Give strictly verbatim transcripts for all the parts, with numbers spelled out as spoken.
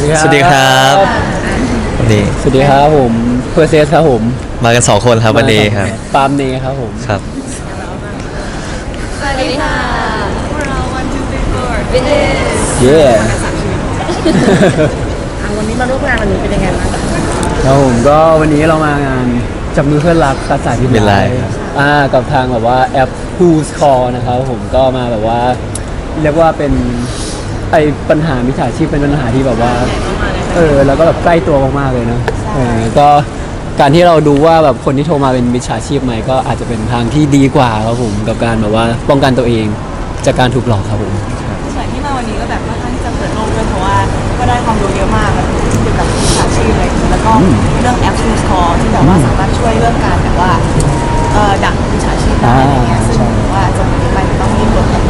สวัสดีครับสวัสดีสวัสดีครับผมเพอร์เซสครับผมมากันสองคนครับวันนี้ครับปาล์มเนครับผมครับสวัสดีค่ะพวกเรา one two three four business เย้วันนี้มาร่วมงานวันนี้เป็นยังไงบ้างครับผมก็วันนี้เรามางานจับมือเพื่อนรักภาษาที่เป็นไรอ่ากับทางแบบว่าแอป Who's Call นะครับผมก็มาแบบว่าเรียกว่าเป็นไอปัญหามิจฉาชีพเป็นปัญหาที่แบบว่าเออแล้วก็แบบใกล้ตัวมากๆเลยนะเออก็การที่เราดูว่าแบบคนที่โทรมาเป็นมิจฉาชีพไหมก็อาจจะเป็นทางที่ดีกว่าครับผมกับการแบบว่าป้องกันตัวเองจากการถูกหลอกครับผมส่วนที่มาวันนี้ก็แบบค่อนข้างที่จะเปิดโลกด้วยเพราะว่าก็ได้ความรู้เยอะมากแบบเกี่ยวกับมิจฉาชีพอะไรแล้วก็เรื่องแอป Who's Call ที่แบบว่าสามารถช่วยเรื่องการแบบว่าเออดักมิจฉาชีพได้อะไรเงี้ยซึ่งว่าจะมีไปต้องรีบโหลดแอป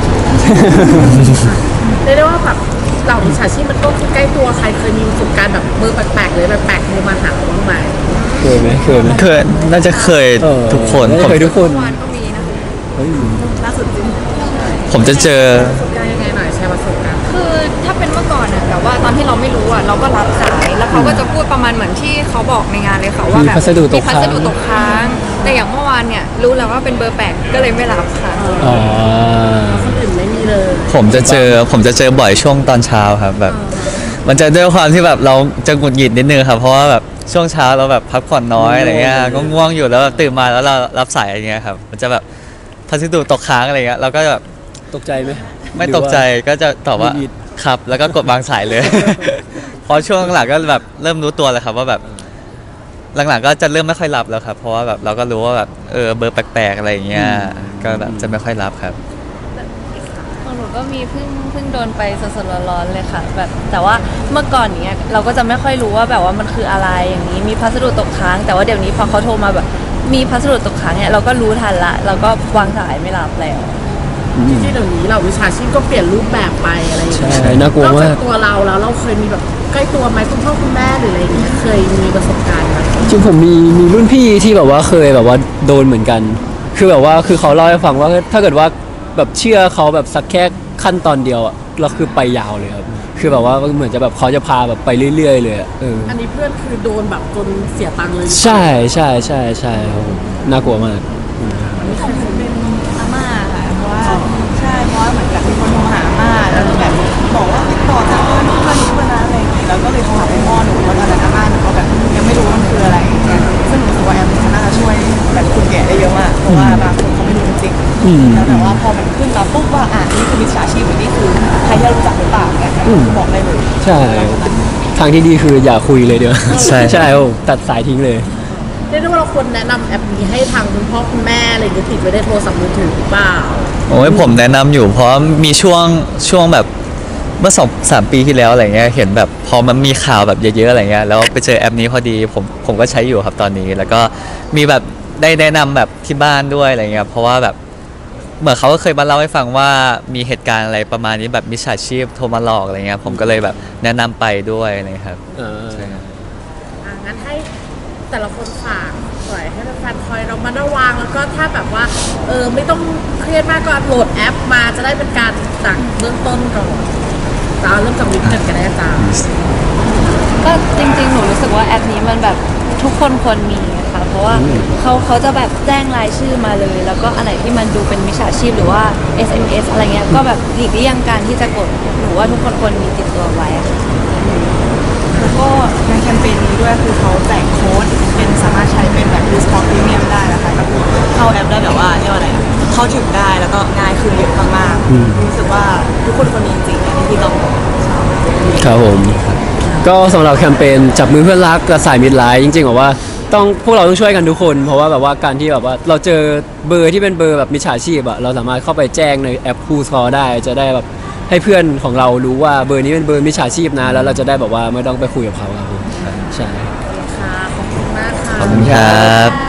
เรียกได้ว่าแบบเหล่ามิจฉาชีพมันก็คือใกล้ตัวใครเคยมีประสบการณ์แบบมือแปลกๆเลยแบบแปลกมือมาหาเราบ้างไหมเคยไหมเคยไหมเคยน่าจะเคยทุกคนเคยทุกคนวันก็มีนะล่าสุดจริงผมจะเจอประสบการณ์ยังไงหน่อยแชร์ประสบการณ์คือถ้าเป็นเมื่อก่อนอะแบบว่าตอนที่เราไม่รู้อะเราก็รับสายแล้วเขาก็จะพูดประมาณเหมือนที่เขาบอกในงานเลยค่ะว่าแบบมีพัสดุตกค้างตกค้างแต่อย่างเมื่อวานเนี่ยรู้แล้วว่าเป็นเบอร์แปลกก็เลยไม่รับค่ะอ๋อคนอื่นไม่มีเลยผมจะเจอผมจะเจอบ่อยช่วงตอนเช้าครับแบบมันจะด้วยความที่แบบเราจะหงุดหงิดนิดนึงครับเพราะว่าแบบช่วงเช้าเราแบบพักผ่อนน้อยอะไรเงี้ยก็ง่วงอยู่แล้วตื่นมาแล้วเรารับสายอะไรเงี้ยครับมันจะแบบพัสดุตกค้างอะไรเงี้ยเราก็แบบตกใจไหมไม่ตกใจก็จะตอบว่าครับแล้วก็กดวางสายเลยพอช่วงหลังก็แบบเริ่มรู้ตัวแล้วครับว่าแบบหลังๆก็จะเริ่มไม่ค่อยรับแล้วครับเพราะว่าแบบเราก็รู้ว่าแบบเออเบอร์แปลกๆอะไรเงี้ยก็แบบจะไม่ค่อยรับครับหนูก็มีเพิ่งเพิ่งโดนไปสดๆร้อนๆเลยค่ะแบบแต่ว่าเมื่อก่อนเนี้ยเราก็จะไม่ค่อยรู้ว่าแบบว่ามันคืออะไรอย่างนี้มีพัสดุตกค้างแต่ว่าเดี๋ยวนี้พอเขาโทรมาแบบมีพัสดุตกค้างเนี่ยเราก็รู้ทันละเราก็วางสายไม่รับแล้วที่เดี๋ยวนี้เราวิชาชีพก็เปลี่ยนรูปแบบไปอะไรอย่างเงี้ยใช่น่ากลัวมากตัวเราแล้วเราเคยมีแบบใกล้ตัวไหมคุณพ่อคุณแม่หรืออะไรอย่างเงี้ยเคยมีประสบการณ์ไหมจริงผมมีมีรุ่นพี่ที่แบบว่าเคยแบบว่าโดนเหมือนกันคือแบบว่าคือเขาเล่าให้ฟังว่าถ้าเกิดว่าแบบเชื่อเขาแบบสักแค่ขั้นตอนเดียวอ่ะเราคือไปยาวเลยครับคือแบบว่าเหมือนจะแบบเขาจะพาแบบไปเรื่อยๆเลยเอออันนี้เพื่อนคือโดนแบบจนเสียตังค์เลยใช่ใช่ใช่ใช่ครับน่ากลัวมากของผมเป็นอาม่าค่ะเพราะว่าใช่เพราะว่าเหมือนกับมีคนโทรหาอาม่าแล้วแบบบอกว่าติดต่อจากเพื่อนเพื่อนเพื่อนอะไรอย่างเงี้ยแล้วก็เลยโทรหาพ่อหนูเพราะตอนนั้นอาม่าหนูก็แบบยังไม่รู้ว่ามันคืออะไรอย่างเงี้ยซึ่งหนูรู้สึกว่าแอปนี้น่าจะช่วยแบบคนแก่ได้เยอะมากเพราะว่าบางคนเขาไม่รู้จริงๆแล้วแต่ว่าพอมันขึ้นมาปุ๊บว่าอ่ะนี่คือมิจฉาชีพหรือนี่คือใครที่รู้จักหรือเปล่าเนี่ยบอกได้เลยใช่ทางที่ดีคืออย่าคุยเลยเดี๋ยวใช่ใช่ตัดสายทิ้งเลยเรียกได้ว่าเราควรแนะนำแอปนี้ให้ทางคุณพ่อคุณแม่อะไรหรือติดไว้ในโทรศัพท์มือถือหรือเปล่าโอ้ยผมแนะนำอยู่เพราะมีช่วงช่วงแบบเมื่อสองสามปีที่แล้วอะไรเงี้ยเห็นแบบพอมันมีข่าวแบบเยอะๆอะไรเงี้ยแล้วไปเจอแอปนี้พอดีผมผมก็ใช้อยู่ครับตอนนี้แล้วก็มีแบบได้แนะนำแบบที่บ้านด้วยอะไรเงี้ยเพราะว่าแบบเหมือนเขาก็เคยมาเล่าให้ฟังว่ามีเหตุการณ์อะไรประมาณนี้แบบมิจฉาชีพโทรมาหลอกอะไรเงี้ยผมก็เลยแบบแนะนำไปด้วยนะครับใช่ครับงั้นให้แต่ละคนฝากปล่อยให้แฟนๆคอยเรามาระวังแล้วก็ถ้าแบบว่าเออไม่ต้องเครียดมากก็โหลดแอปมาจะได้เป็นการสั่งเบื้องต้นก่อนเราเริ่มจากวิกเน็ตกันได้จ้าก็จริงๆหนูรู้สึกว่าแอปนี้มันแบบทุกคนควรมีค่ะเพราะว่าเขาเขาจะแบบแจ้งรายชื่อมาเลยแล้วก็อันไหนที่มันดูเป็นมิจฉาชีพหรือว่า เอส เอ็ม เอส อะไรเงี้ยก็แบบหลีกเลี่ยงการที่จะกดหนูว่าทุกคนควรมีติดตัวไว้แล้วก็ในแคมเปญนี้ด้วยคือเขาแจกโค้ดเป็นสามารถใช้เป็นแบบ Discount Premium ได้นะคะก็คือเข้าแอปได้แบบว่าเรียกว่าอะไรเข้าถึงได้แล้วก็ง่ายขึ้นเยอะมากๆรู้สึกว่าทุกคนควรมีจริงๆอันนี้ที่ต้องครับผมก็สำหรับแคมเปญจับมือเพื่อนรักกับสายมิตรร้ายจริงๆแบบว่าต้องพวกเราต้องช่วยกันทุกคนเพราะว่าแบบว่าการที่แบบว่าเราเจอเบอร์ที่เป็นเบอร์แบบมิจฉาชีพอะเราสามารถเข้าไปแจ้งในแอป Who's Call ได้จะได้แบบให้เพื่อนของเรารู้ว่าเบอร์นี้เป็นเบอร์มิจฉาชีพนะแล้วเราจะได้แบบว่าไม่ต้องไปคุยกับเขาครับผมใช่ค่ะขอบคุณมากค่ะขอบคุณครับ